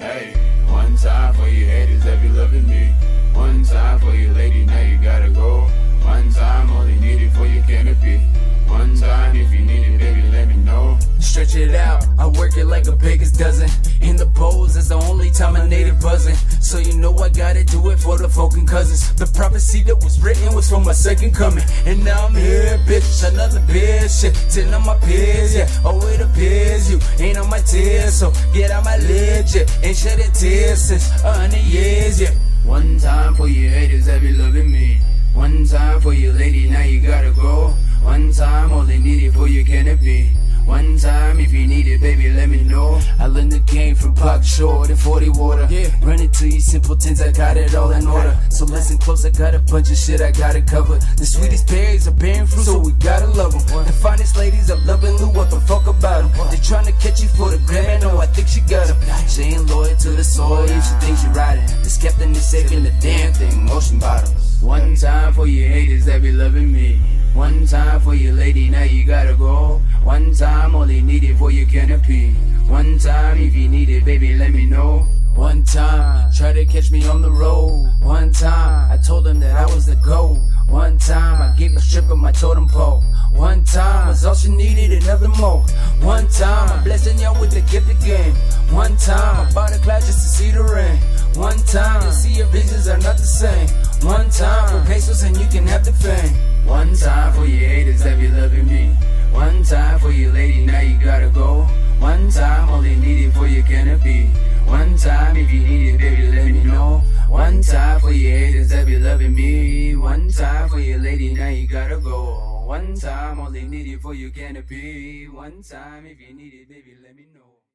Hey, one time for you haters that be loving me. One time for you lady, now you gotta go. One time only needed for your canopy. One time if you need it, baby, let me know. Stretch it out, I work it like a baker's dozen. In the bowls, that's the only time I native buzzing. So you know I gotta do it for the fucking cousins. The prophecy that was written was for my second coming. And now I'm here, bitch, another bitch, shit. Telling my peers, yeah, oh it appears you ain't on my tears. So get out my lid, yeah, ain't shed a tear since 100 years, yeah. One time for you haters that be loving me. One time for you lady, now you gotta go. One time only needed for your canopy. One time if you need it, baby, let me know. I learned the game from Park Short and 40 Water. Yeah. Run it to you simpletons, I got it all in order. So listen close, I got a bunch of shit I gotta cover. The sweetest berries are bearing fruit, so we gotta love them. The finest ladies are loving Lou, what the fuck about them? They tryna catch you for the gram, I know I think she got them. She ain't loyal to the soil, she thinks she riding. The captain is saving the damn thing, ocean bottoms. One time for you haters that be loving me. One time for you lady, now you gotta go. One time only needed for your canopy. One time if you need it, baby, let me know. One time, try to catch me on the road. One time, I told him that I was the GOAT. One time, I gave a strip of my totem pole. One time, was all she needed and nothing more. One time, I'm blessing y'all with the gift of game. One time, I bought a cloud just to see the rain. One time, to see your visions are not the same. One time, for pesos and you can have the fame. One time for you haters that be loving me. One time for you lady, now you gotta go. One time only needed for your canopy. One time if you need it, baby, let me know. One time for you haters that be loving me. One time for you lady, now you gotta go. One time only needed for your canopy. One time if you need it, baby, let me know.